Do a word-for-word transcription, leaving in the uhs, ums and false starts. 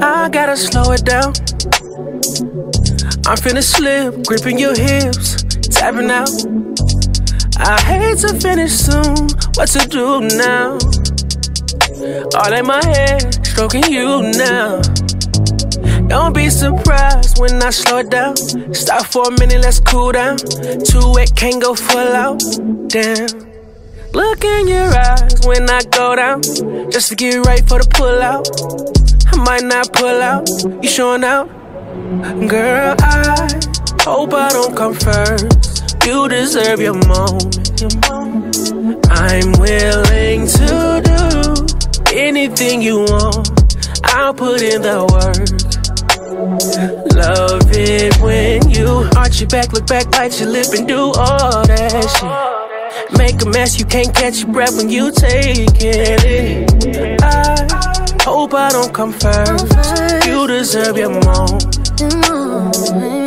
I gotta slow it down. I'm finna slip, gripping your hips, tapping out. I hate to finish soon, what to do now? All in my head, stroking you now. Don't be surprised when I slow it down. Stop for a minute, let's cool down. Too wet, can't go full out, damn. Look in your eyes when I go down, just to get right for the pull out. I might not pull out, you showing out? Girl, I hope I don't come first. You deserve your moment. I'm willing to do anything you want. I'll put in the work. Love it when you arch your back, look back, bite your lip and do all that shit. Make a mess, you can't catch your breath when you taking it. I hope I don't come first. You deserve your moment.